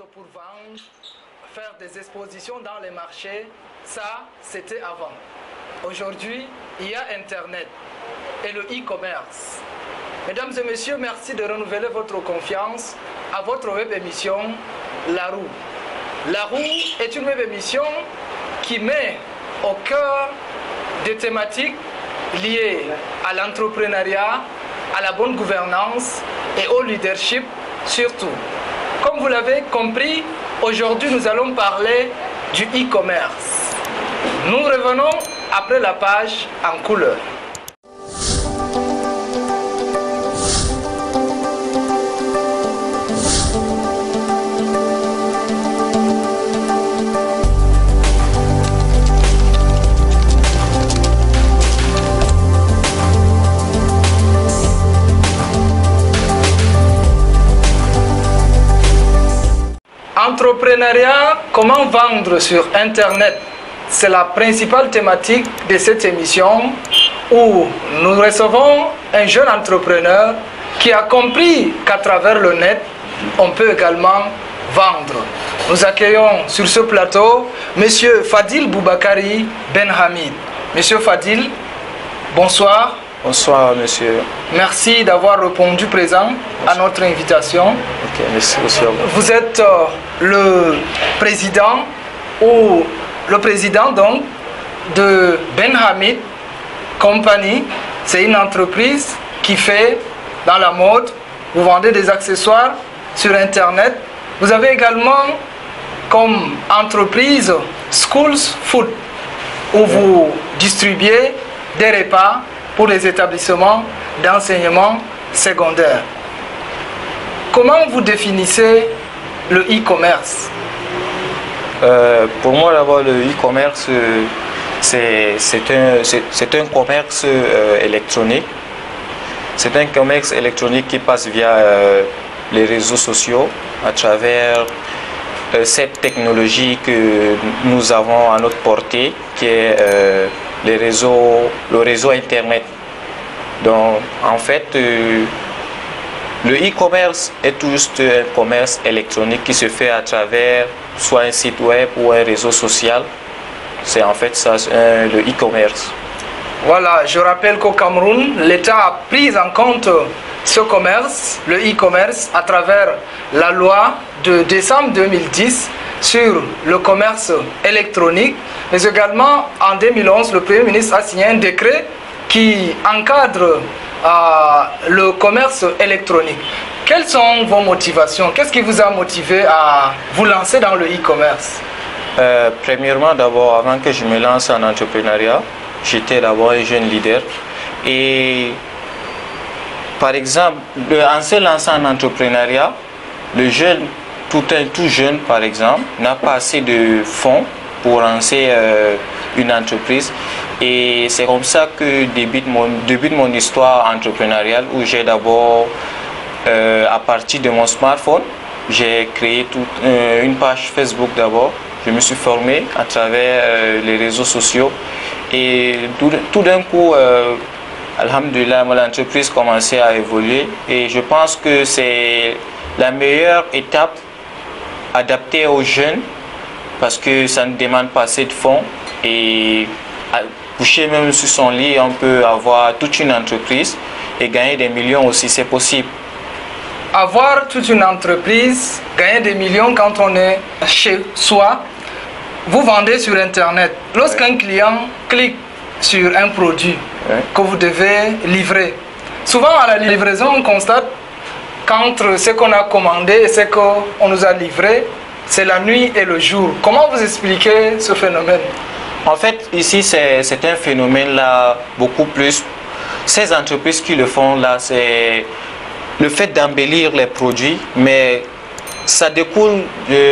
pour vendre, faire des expositions dans les marchés, ça c'était avant. Aujourd'hui, il y a Internet et le e-commerce. Mesdames et messieurs, merci de renouveler votre confiance à votre web émission La Roue. La Roue est une web émission qui met au cœur des thématiques liées à l'entrepreneuriat, à la bonne gouvernance et au leadership surtout. Comme vous l'avez compris, aujourd'hui nous allons parler du e-commerce. Nous revenons après la page en couleur. Entrepreneuriat, comment vendre sur Internet? C'est la principale thématique de cette émission où nous recevons un jeune entrepreneur qui a compris qu'à travers le net, on peut également vendre. Nous accueillons sur ce plateau M. Fadil Boubakari Benhamid. Monsieur Fadil, bonsoir. Bonsoir, monsieur. Merci d'avoir répondu présent à notre invitation. Ok, merci aussi. Vous êtes le président donc de Benhamid Company. C'est une entreprise qui fait dans la mode. Vous vendez des accessoires sur Internet. Vous avez également comme entreprise Schools Food où vous distribuez des repas pour les établissements d'enseignement secondaire. Comment vous définissez le e-commerce? Pour moi, d'abord, le e-commerce, c'est un commerce électronique. C'est un commerce électronique qui passe via les réseaux sociaux à travers cette technologie que nous avons à notre portée, qui est le réseau Internet. Donc, en fait, le e-commerce est juste un commerce électronique qui se fait à travers soit un site web ou un réseau social. C'est en fait ça, le e-commerce. Voilà, je rappelle qu'au Cameroun, l'État a pris en compte ce commerce, le e-commerce, à travers la loi de décembre 2010 sur le commerce électronique. Mais également, en 2011, le Premier ministre a signé un décret qui encadre le commerce électronique. Quelles sont vos motivations? Qu'est-ce qui vous a motivé à vous lancer dans le e-commerce? Premièrement, d'abord, avant que je me lance en entrepreneuriat, j'étais d'abord un jeune leader. Et par exemple, en se lançant en entrepreneuriat, le jeune, tout jeune par exemple, n'a pas assez de fonds pour lancer une entreprise. Et c'est comme ça que débute mon histoire entrepreneuriale, où j'ai d'abord, à partir de mon smartphone, j'ai créé une page Facebook d'abord. Je me suis formé à travers les réseaux sociaux. Et tout d'un coup, alhamdoulilah, l'entreprise commençait à évoluer. Et je pense que c'est la meilleure étape adaptée aux jeunes, parce que ça ne demande pas assez de fonds. Et coucher même sur son lit, on peut avoir toute une entreprise et gagner des millions aussi, c'est possible. Avoir toute une entreprise, gagner des millions quand on est chez soi. Vous vendez sur Internet. Lorsqu'un client clique sur un produit que vous devez livrer, souvent à la livraison, on constate qu'entre ce qu'on a commandé et ce qu'on nous a livré, c'est la nuit et le jour. Comment vous expliquez ce phénomène? En fait, ici, c'est un phénomène là beaucoup plus. Ces entreprises qui le font là, c'est le fait d'embellir les produits, mais ça découle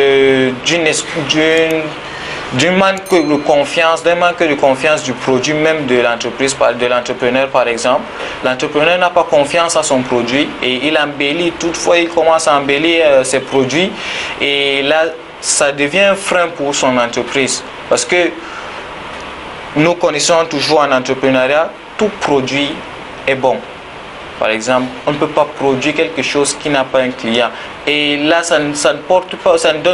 d'un manque de confiance du produit, même de l'entreprise, de l'entrepreneur par exemple. L'entrepreneur n'a pas confiance à son produit et il embellit, toutefois il commence à embellir ses produits, et là ça devient un frein pour son entreprise, parce que nous connaissons toujours en entrepreneuriat, tout produit est bon. Par exemple, on ne peut pas produire quelque chose qui n'a pas un client. Et là, ça ne porte pas, ça ne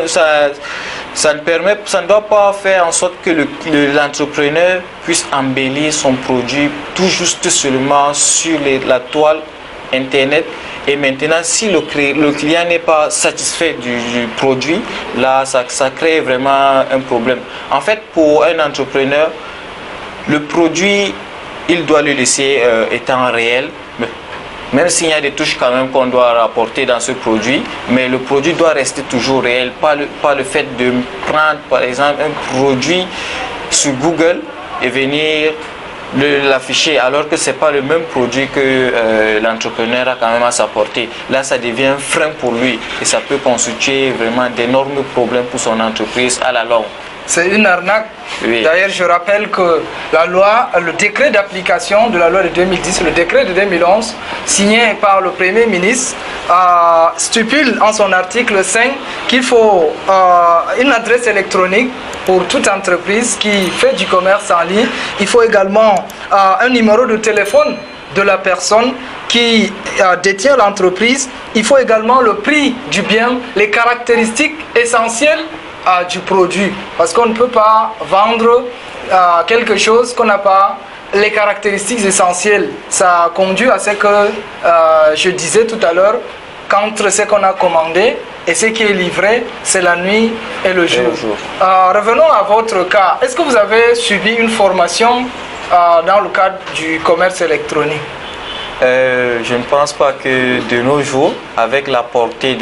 doit pas faire en sorte que l'entrepreneur puisse embellir son produit tout juste seulement sur la toile Internet. Et maintenant, si le client n'est pas satisfait du produit, là, ça crée vraiment un problème. En fait, pour un entrepreneur, le produit, il doit le laisser étant réel. Même s'il y a des touches quand même qu'on doit rapporter dans ce produit, mais le produit doit rester toujours réel, pas le fait de prendre par exemple un produit sur Google et venir l'afficher alors que ce n'est pas le même produit que l'entrepreneur a quand même à sa portée. Là, ça devient un frein pour lui et ça peut constituer vraiment d'énormes problèmes pour son entreprise à la longue. C'est une arnaque. Oui. D'ailleurs, je rappelle que la loi, le décret d'application de la loi de 2010, le décret de 2011, signé par le Premier ministre, stipule en son article 5 qu'il faut une adresse électronique pour toute entreprise qui fait du commerce en ligne. Il faut également un numéro de téléphone de la personne qui détient l'entreprise. Il faut également le prix du bien, les caractéristiques essentielles du produit, parce qu'on ne peut pas vendre quelque chose qu'on n'a pas les caractéristiques essentielles. Ça conduit à ce que je disais tout à l'heure, qu'entre ce qu'on a commandé et ce qui est livré, c'est la nuit et le jour. Revenons à votre cas. Est-ce que vous avez subi une formation dans le cadre du commerce électronique? Je ne pense pas que de nos jours, avec la portée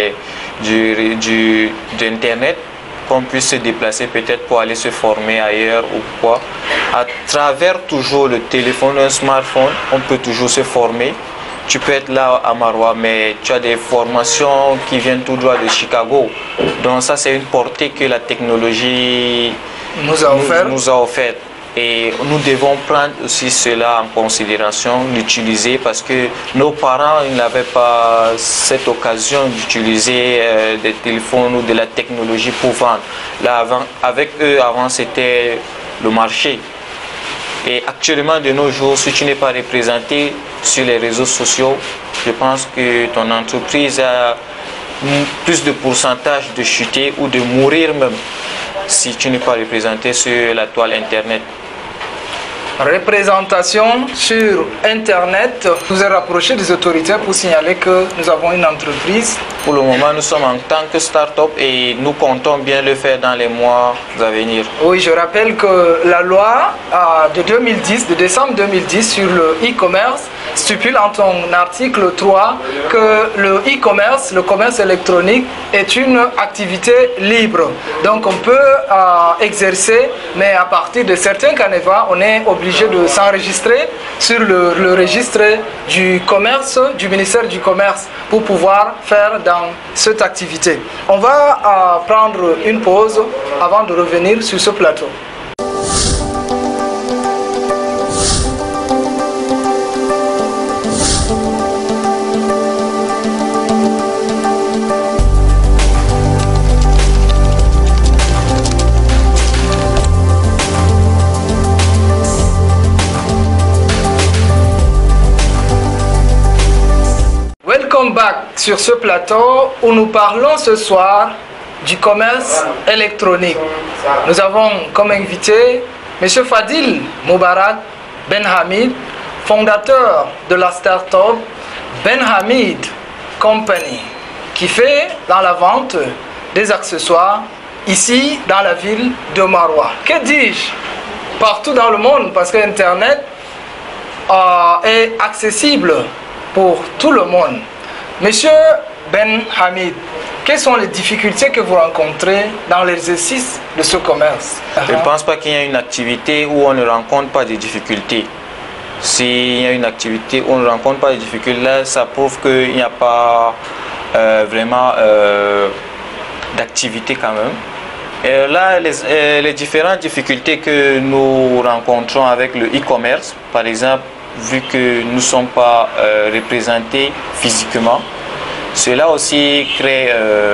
d'Internet, qu'on puisse se déplacer peut-être pour aller se former ailleurs ou quoi. À travers toujours le téléphone, un smartphone, on peut toujours se former. Tu peux être là à Maroua, mais tu as des formations qui viennent tout droit de Chicago. Donc ça, c'est une portée que la technologie nous a offert. Et nous devons prendre aussi cela en considération, l'utiliser parce que nos parents n'avaient pas cette occasion d'utiliser des téléphones ou de la technologie pour vendre. Là, avec eux, avant, c'était le marché. Et actuellement, de nos jours, si tu n'es pas représenté sur les réseaux sociaux, je pense que ton entreprise a plus de pourcentage de chuter ou de mourir même si tu n'es pas représenté sur la toile Internet. Représentation sur Internet, vous êtes rapproché des autorités pour signaler que nous avons une entreprise. Pour le moment, nous sommes en tant que start-up et nous comptons bien le faire dans les mois à venir. Oui, je rappelle que la loi de 2010, de décembre 2010 sur le e-commerce stipule en son article 3 que le e-commerce, le commerce électronique est une activité libre. Donc on peut exercer, mais à partir de certains canevas, on est obligé de s'enregistrer sur le registre du commerce, du ministère du Commerce, pour pouvoir faire dans cette activité. On va prendre une pause avant de revenir sur ce plateau. Welcome back sur ce plateau où nous parlons ce soir du commerce électronique. Nous avons comme invité M. Fadil Moubarak Ben Hamid, fondateur de la start-up Ben Hamid Company, qui fait dans la vente des accessoires ici dans la ville de Maroua. Que dis-je? Partout dans le monde, parce que Internet est accessible pour tout le monde. Monsieur Ben Hamid, quelles sont les difficultés que vous rencontrez dans l'exercice de ce commerce? Je ne pense pas qu'il y ait une activité où on ne rencontre pas de difficultés. S'il y a une activité où on ne rencontre pas de difficultés, là, ça prouve qu'il n'y a pas vraiment d'activité quand même. Et là, les différentes difficultés que nous rencontrons avec le e-commerce, par exemple, vu que nous ne sommes pas représentés physiquement, cela aussi crée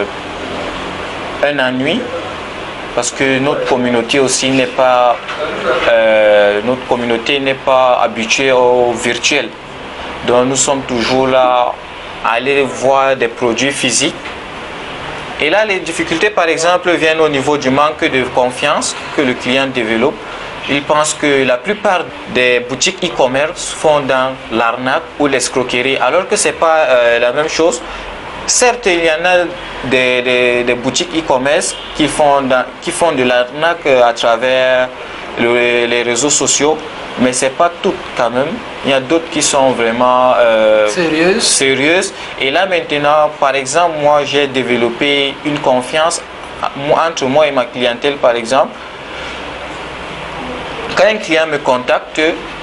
un ennui parce que notre communauté aussi n'est pas habituée au virtuel. Donc nous sommes toujours là à aller voir des produits physiques. Et là, les difficultés, par exemple, viennent au niveau du manque de confiance que le client développe. Il pense que la plupart des boutiques e-commerce font dans l'arnaque ou l'escroquerie, alors que ce n'est pas la même chose. Certes, il y en a des boutiques e-commerce qui font de l'arnaque à travers les réseaux sociaux, mais ce n'est pas toutes quand même. Il y a d'autres qui sont vraiment sérieuses. Et là maintenant, par exemple, moi j'ai développé une confiance entre moi et ma clientèle, par exemple. Quand un client me contacte,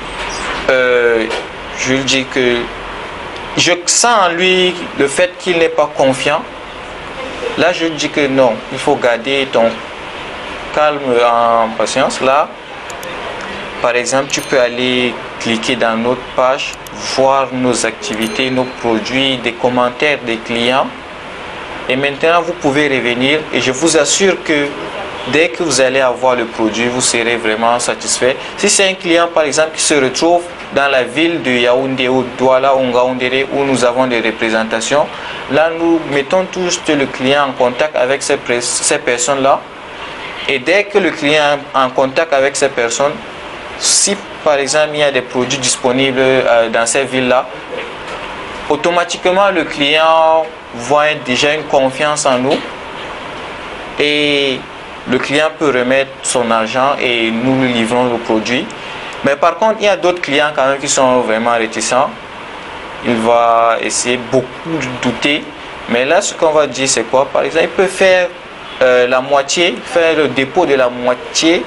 je lui dis que je sens en lui le fait qu'il n'est pas confiant. Là, je lui dis que non, il faut garder ton calme en patience. Là, par exemple, tu peux aller cliquer dans notre page, voir nos activités, nos produits, des commentaires des clients. Et maintenant, vous pouvez revenir et je vous assure que dès que vous allez avoir le produit, vous serez vraiment satisfait. Si c'est un client, par exemple, qui se retrouve dans la ville de Yaoundé ou Douala ou Ngaoundéré où nous avons des représentations, là, nous mettons tout juste le client en contact avec ces personnes-là. Et dès que le client est en contact avec ces personnes, si par exemple il y a des produits disponibles dans ces villes-là, automatiquement le client voit déjà une confiance en nous et le client peut remettre son argent et nous lui livrons le produit. Mais par contre, il y a d'autres clients quand même qui sont vraiment réticents. Il va essayer beaucoup de douter. Mais là, ce qu'on va dire, c'est quoi? Par exemple, il peut faire la moitié, faire le dépôt de la moitié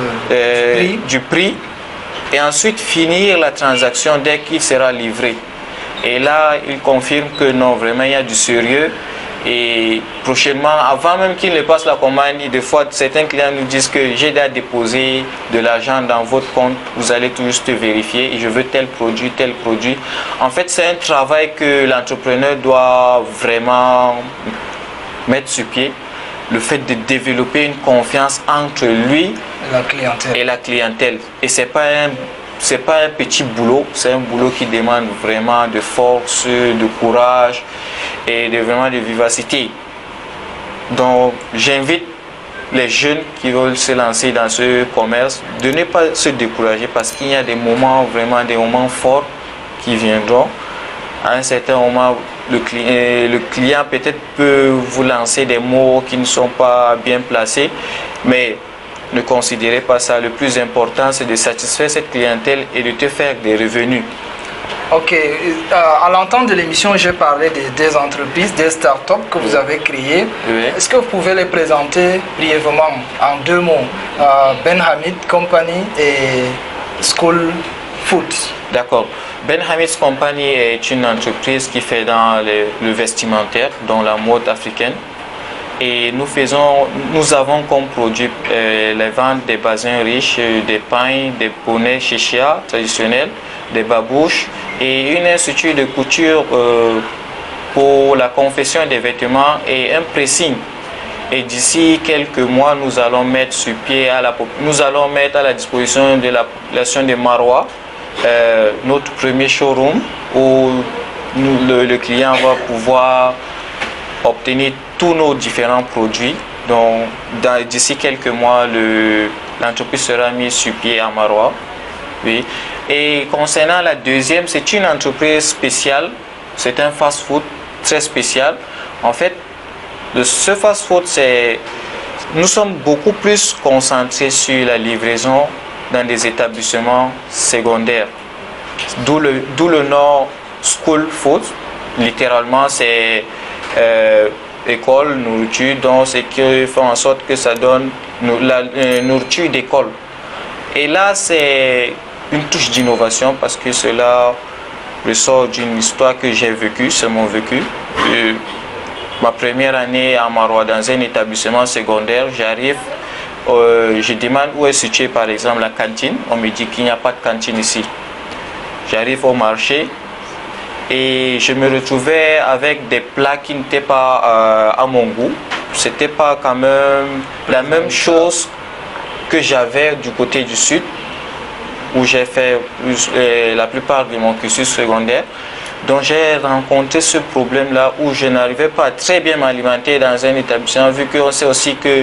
du prix et ensuite finir la transaction dès qu'il sera livré. Et là, il confirme que non, vraiment, il y a du sérieux. Et prochainement, avant même qu'il ne passe la commande, des fois certains clients nous disent que j'ai déjà déposé de l'argent dans votre compte, vous allez tout juste vérifier et je veux tel produit, tel produit. En fait, c'est un travail que l'entrepreneur doit vraiment mettre sur pied. Le fait de développer une confiance entre lui et la clientèle. Et c'est pas un petit boulot, c'est un boulot qui demande vraiment de force, de courage et vraiment de vivacité. Donc j'invite les jeunes qui veulent se lancer dans ce commerce de ne pas se décourager parce qu'il y a des moments, vraiment des moments forts qui viendront. À un certain moment, le client peut-être peut vous lancer des mots qui ne sont pas bien placés, mais ne considérez pas ça. Le plus important, c'est de satisfaire cette clientèle et de te faire des revenus. Ok, à l'entente de l'émission, j'ai parlé des entreprises, des startups que vous avez créées. Oui. Est-ce que vous pouvez les présenter brièvement en deux mots? Ben Hamid Company et School Food. D'accord. Ben Hamid's Company est une entreprise qui fait dans le vestimentaire, dans la mode africaine. Et nous avons comme produit les ventes des basins riches, des pains, des bonnets chéchia traditionnels, des babouches et une institut de couture pour la confection des vêtements et un pressing. Et d'ici quelques mois, nous allons mettre sur pied nous allons mettre à la disposition de la population de Maroua notre premier showroom où le client va pouvoir obtenir tous nos différents produits. Donc d'ici quelques mois, l'entreprise sera mise sur pied à Maroua. Oui. Et concernant la deuxième, c'est une entreprise spéciale, c'est un fast-food très spécial. En fait, ce fast-food, nous sommes beaucoup plus concentrés sur la livraison dans des établissements secondaires. D'où le nom School Food. Littéralement, c'est école, nourriture, donc ce qui fait en sorte que ça donne la nourriture d'école. Et là, c'est une touche d'innovation parce que cela ressort d'une histoire que j'ai vécue, c'est mon vécu. Ma première année à Maroua dans un établissement secondaire, j'arrive, je demande où est située par exemple la cantine. On me dit qu'il n'y a pas de cantine ici. J'arrive au marché et je me retrouvais avec des plats qui n'étaient pas à mon goût. C'était pas quand même la même chose que j'avais du côté du sud. où j'ai fait la plupart de mon cursus secondaire. Donc j'ai rencontré ce problème-là où je n'arrivais pas à très bien m'alimenter dans un établissement, vu qu'on sait aussi que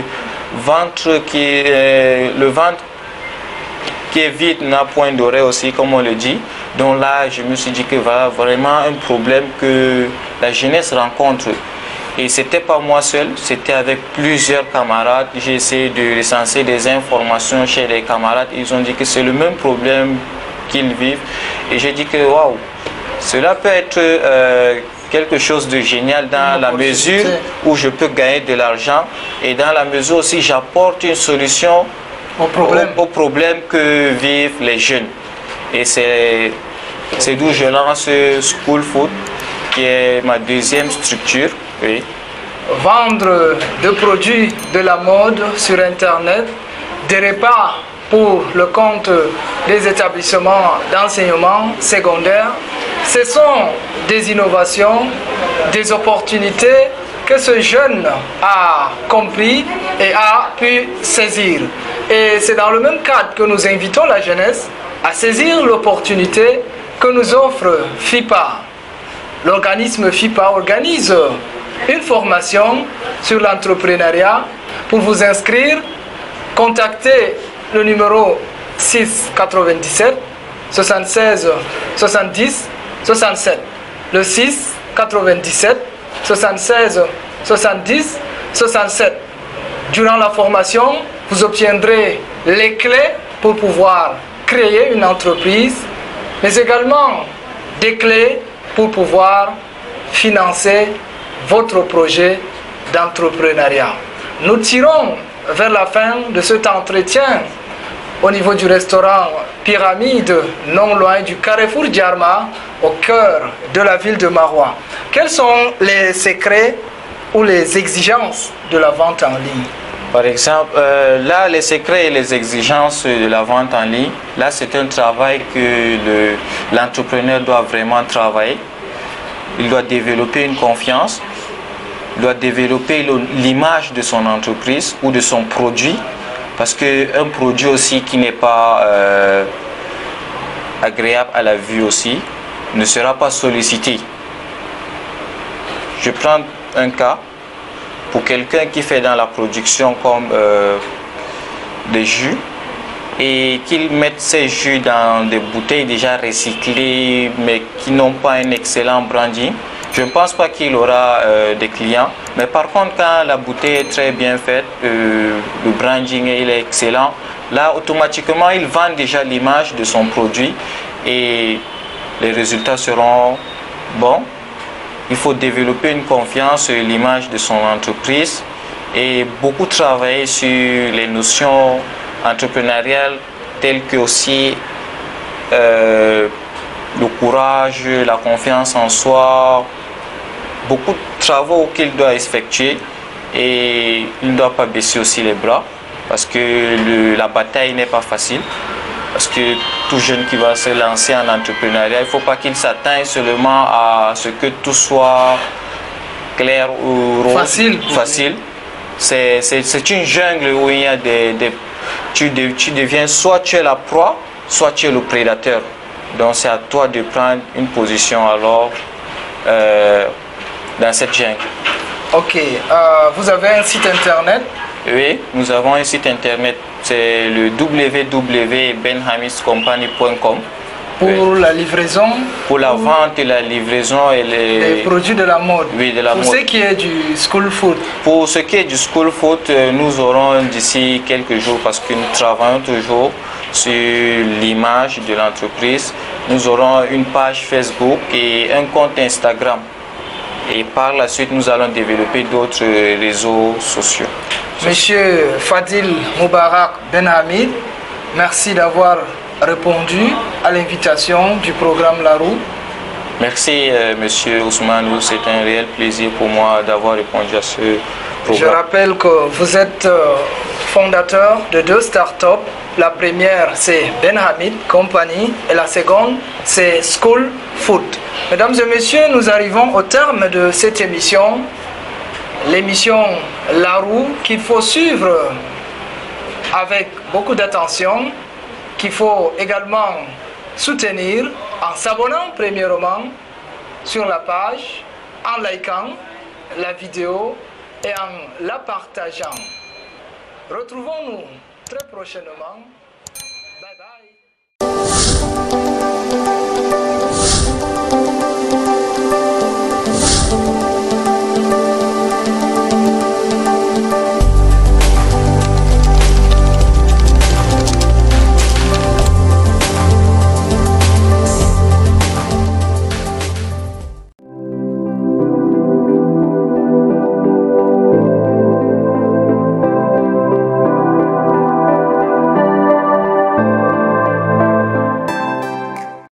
le ventre qui est vide n'a point d'oreille aussi, comme on le dit. Donc là, je me suis dit que voilà vraiment un problème que la jeunesse rencontre. Et c'était pas moi seul, c'était avec plusieurs camarades. J'ai essayé de recenser des informations chez les camarades. Ils ont dit que c'est le même problème qu'ils vivent. Et j'ai dit que waouh, cela peut être quelque chose de génial dans la mesure où je peux gagner de l'argent et dans la mesure aussi j'apporte une solution au problème que vivent les jeunes. Et c'est d'où je lance School Food, qui est ma deuxième structure. Oui. Vendre des produits de la mode sur Internet, des repas pour le compte des établissements d'enseignement secondaire, ce sont des innovations, des opportunités que ce jeune a compris et a pu saisir. Et c'est dans le même cadre que nous invitons la jeunesse à saisir l'opportunité que nous offre FIPA. L'organisme FIPA organise une formation sur l'entrepreneuriat. Pour vous inscrire, contactez le numéro 6 97 76 70 67. Le 6 97 76 70 67. Durant la formation, vous obtiendrez les clés pour pouvoir créer une entreprise, mais également des clés pour pouvoir financer votre projet d'entrepreneuriat. Nous tirons vers la fin de cet entretien au niveau du restaurant Pyramide, non loin du Carrefour Djarma, au cœur de la ville de Maroua. Quels sont les secrets ou les exigences de la vente en ligne? Par exemple, là, les secrets et les exigences de la vente en ligne, là, c'est un travail que l'entrepreneur doit vraiment travailler. Il doit développer une confiance, il doit développer l'image de son entreprise ou de son produit, parce qu'un produit aussi qui n'est pas agréable à la vue aussi ne sera pas sollicité. Je prends un cas. Pour quelqu'un qui fait dans la production comme des jus et qu'il mette ces jus dans des bouteilles déjà recyclées mais qui n'ont pas un excellent branding, je ne pense pas qu'il aura des clients. Mais par contre, quand la bouteille est très bien faite, le branding il est excellent, là automatiquement il vend déjà l'image de son produit et les résultats seront bons. Il faut développer une confiance sur l'image de son entreprise et beaucoup travailler sur les notions entrepreneuriales telles que aussi le courage, la confiance en soi, beaucoup de travaux qu'il doit effectuer et il ne doit pas baisser aussi les bras parce que la bataille n'est pas facile. Parce que tout jeune qui va se lancer en entrepreneuriat, il ne faut pas qu'il s'atteigne seulement à ce que tout soit clair ou rose, facile. C'est une jungle où il y a tu deviens soit tu es la proie, soit tu es le prédateur. Donc c'est à toi de prendre une position alors dans cette jungle. Ok, vous avez un site internet? Oui, nous avons un site internet. C'est le www.benhamiscompany.com. Pour la livraison? Pour la vente et la livraison et les produits de la mode. Oui, de la mode. Pour ce qui est du School Food? Pour ce qui est du School Food, nous aurons d'ici quelques jours, parce que nous travaillons toujours sur l'image de l'entreprise. Nous aurons une page Facebook et un compte Instagram. Et par la suite, nous allons développer d'autres réseaux sociaux. Monsieur Fadil Moubarak Benhamid, merci d'avoir répondu à l'invitation du programme La Roue. Merci Monsieur Ousmane, c'est un réel plaisir pour moi d'avoir répondu à ce programme. Je rappelle que vous êtes fondateur de 2 startups. La première c'est Benhamid Company et la seconde c'est School Food. Mesdames et messieurs, nous arrivons au terme de cette émission. L'émission La Roue qu'il faut suivre avec beaucoup d'attention qu'il faut également soutenir en s'abonnant premièrement sur la page, en likant la vidéo et en la partageant. Retrouvons-nous très prochainement